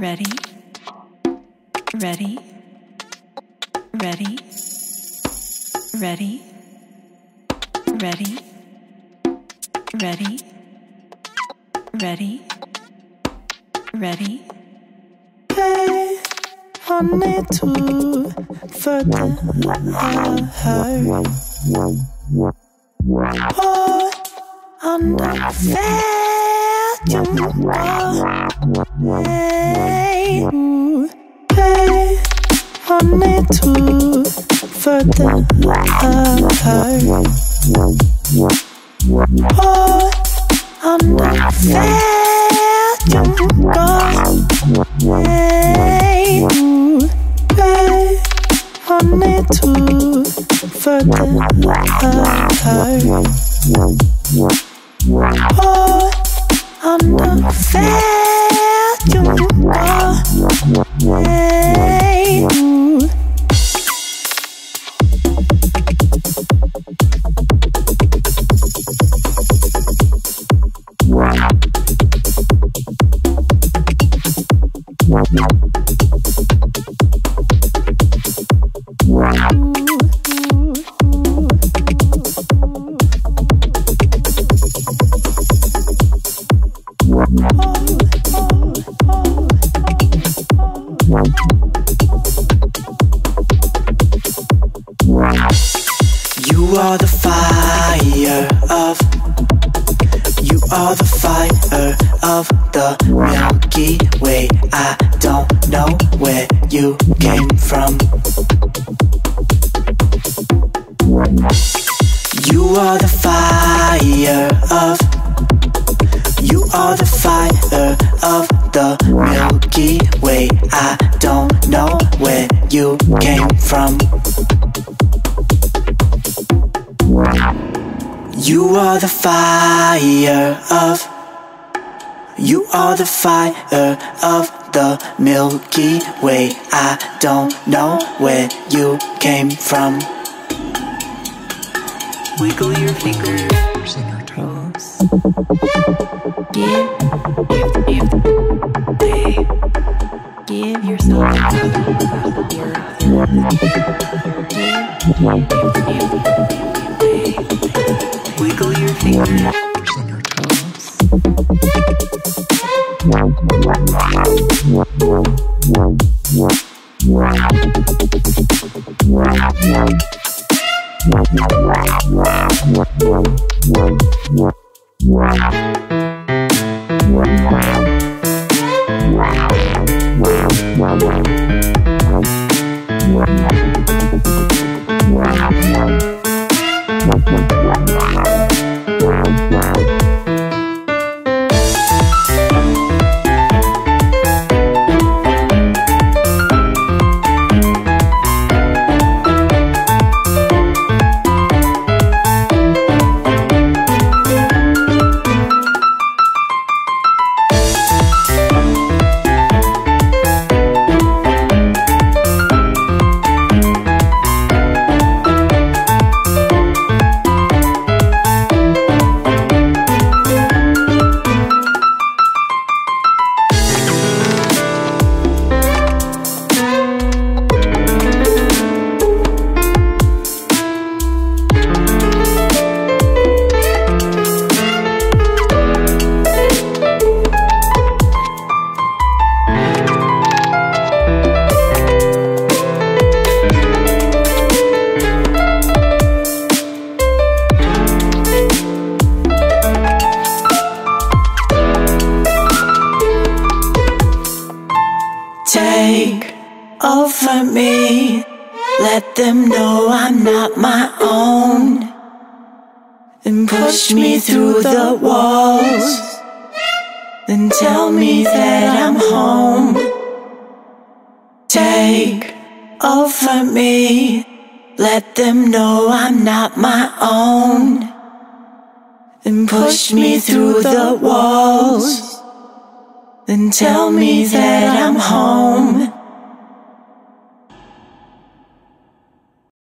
Ready? Ready? Ready? Ready? Ready? Ready? Ready? Ready? Hey, I need to forget her. Oh, under fair hey, I need to forget her. Oh, under fair hey, I need to forget her. Oh, under fair hey, You are the fire of, you are the fire of the Milky Way. I don't know where you came from. You are the fire of, you are the fire of the Milky Way. I don't know where you came from. You are the fire of, you are the fire of the Milky Way. I don't know where you came from. Wiggle your fingers and your toes. Give yourself Wiggle your fingers and your toes. Take over me, let them know I'm not my own, and push me through the walls, then tell me that I'm home. Take over me, let them know I'm not my own, and push me through the walls, then tell me that I'm home.